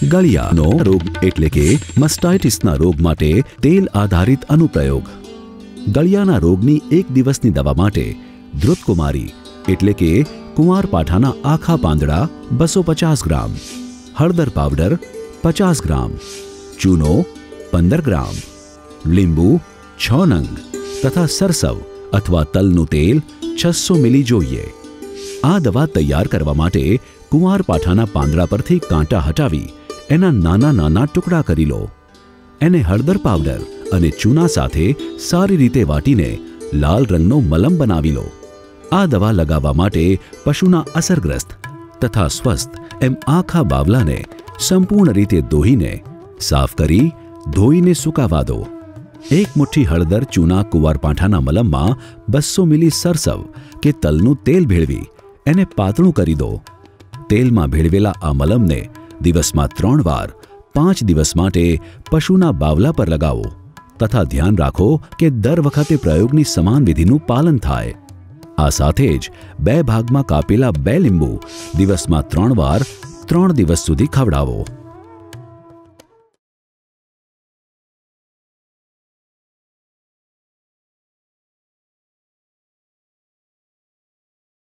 ગળિયાનો રોગ એટલે કે મસ્ટાઇટિસના રોગ માટે તેલ આધારિત અનુપ્રયોગ. ગળિયાના રોગની 1 દિવસની દવા માટે ધ્રુતકુમારી એટલે કે કુંવારપાઠાના આખા પાંદડા 250 ગ્રામ, હળદર પાવડર 50 ગ્રામ, ચૂનો 15 ગ્રામ, લીંબુ 6 નંગ તથા સરસવ અથવા તલનું તેલ 600 મિલી જોઈએ. આ દવા તૈયાર કરવા માટે કુંવારપાઠાના પાંદડા પરથી કાંટા હટાવી એના નાના નાના ટુકડા કરી લો. એને હળદર પાવડર અને ચૂના સાથે સારી રીતે વાટીને લાલ રંગનો મલમ બનાવી લો. આ દવા લગાવવા માટે પશુના અસરગ્રસ્ત તથા સ્વસ્થ એમ આખા બાવલાને સંપૂર્ણ રીતે ધોઈને સાફ કરી ધોઈને સુકાવા દો. 1 મુઠ્ઠી હળદર ચૂના કુંવારપાઠાના મલમમાં 200 મિલી સરસવ કે તલનું તેલ ભેળવી એને પાતળું કરી દો. તેલમાં ભેળવેલા આ મલમને દિવસમાં 3 વાર 5 દિવસ માટે પશુના બાવલા પર લગાવો તથા ધ્યાન રાખો કે દર વખતે પ્રયોગની સમાન વિધિનું પાલન થાય. આ સાથે જ 2 ભાગમાં કાપેલા 2 લીંબુ દિવસમાં 3 વાર 3 દિવસ સુધી ખવડાવો.